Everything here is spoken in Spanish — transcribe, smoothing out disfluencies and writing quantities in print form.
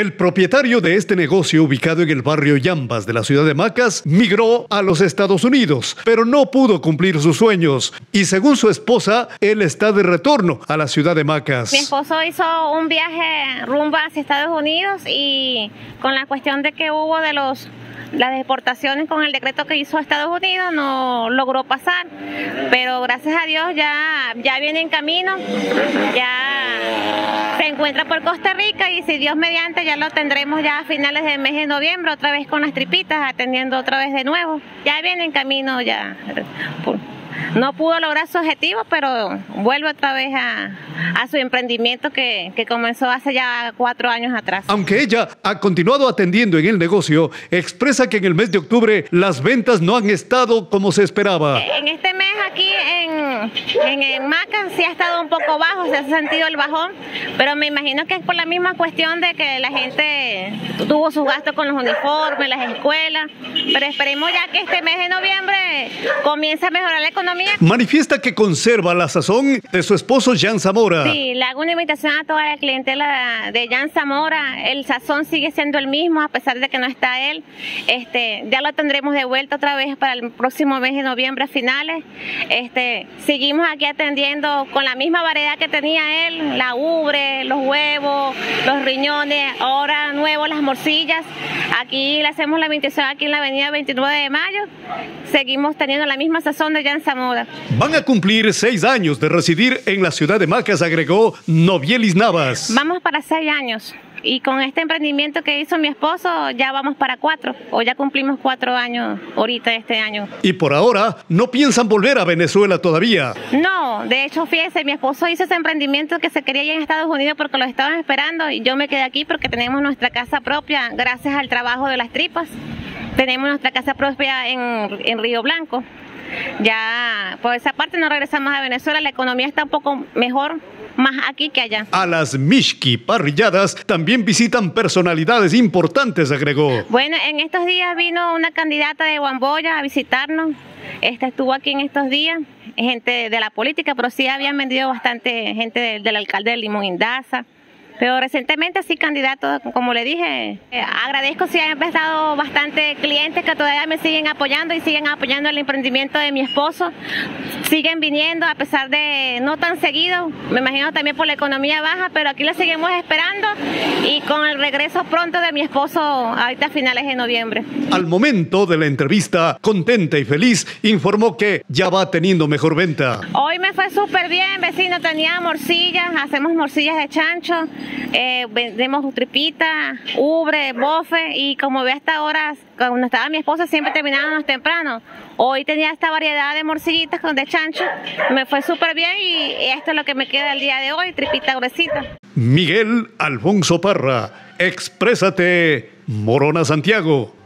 El propietario de este negocio, ubicado en el barrio Yambas de la ciudad de Macas, migró a los Estados Unidos, pero no pudo cumplir sus sueños. Y según su esposa, él está de retorno a la ciudad de Macas. Mi esposo hizo un viaje rumbo hacia Estados Unidos y con la cuestión de que hubo de las deportaciones con el decreto que hizo Estados Unidos, no logró pasar. Pero gracias a Dios ya viene en camino, ya se encuentra por Costa Rica y si Dios mediante ya lo tendremos ya a finales del mes de noviembre, otra vez con las tripitas, atendiendo otra vez de nuevo. Ya viene en camino ya. No pudo lograr su objetivo, pero vuelve otra vez a su emprendimiento que comenzó hace ya 4 años atrás. Aunque ella ha continuado atendiendo en el negocio, expresa que en el mes de octubre las ventas no han estado como se esperaba. En este mes aquí en Macas sí ha estado un poco bajo, se ha sentido el bajón, pero me imagino que es por la misma cuestión de que la gente tuvo sus gastos con los uniformes, las escuelas, pero esperemos ya que este mes de noviembre comience a mejorar la economía. Manifiesta que conserva la sazón de su esposo Jan Zamora. Sí, le hago una invitación a toda la clientela de Jan Zamora. El sazón sigue siendo el mismo a pesar de que no está él. Ya lo tendremos de vuelta otra vez para el próximo mes de noviembre a finales. Seguimos aquí atendiendo con la misma variedad que tenía él, la ubre, los huevos, los riñones, ahora nuevo las morcillas. Aquí le hacemos la invitación aquí en la avenida 29 de Mayo. Seguimos teniendo la misma sazón de Jan Zamora. Van a cumplir 6 años de residir en la ciudad de Macas, agregó Novielis Navas. Vamos para 6 años. Y con este emprendimiento que hizo mi esposo, ya vamos para 4, o ya cumplimos 4 años ahorita este año. Y por ahora, no piensan volver a Venezuela todavía. No, de hecho, fíjese, mi esposo hizo ese emprendimiento que se quería ir en Estados Unidos porque lo estaban esperando y yo me quedé aquí porque tenemos nuestra casa propia gracias al trabajo de las tripas. Tenemos nuestra casa propia en Río Blanco. Ya por esa parte no regresamos a Venezuela, la economía está un poco mejor, más aquí que allá. A las Mishki parrilladas también visitan personalidades importantes, agregó. Bueno, en estos días vino una candidata de Huamboya a visitarnos, estuvo aquí en estos días, gente de la política, pero sí habían vendido bastante gente del alcalde de Limón Indaza. Pero recientemente sí, candidato, como le dije, agradezco si han empezado bastante clientes que todavía me siguen apoyando y siguen apoyando el emprendimiento de mi esposo. Siguen viniendo a pesar de no tan seguido, me imagino también por la economía baja, pero aquí lo seguimos esperando y con el regreso pronto de mi esposo ahorita a finales de noviembre. Al momento de la entrevista, contenta y feliz, informó que ya va teniendo mejor venta. Hoy me fue súper bien, vecino, tenía morcillas, hacemos morcillas de chancho. Vendemos tripita, ubre, bofe y como ve hasta ahora, cuando estaba mi esposa siempre terminábamos temprano. Hoy tenía esta variedad de morcillitas de chancho, me fue súper bien y esto es lo que me queda el día de hoy, tripita gruesita. Miguel Alfonso Parra, Exprésate, Morona, Santiago.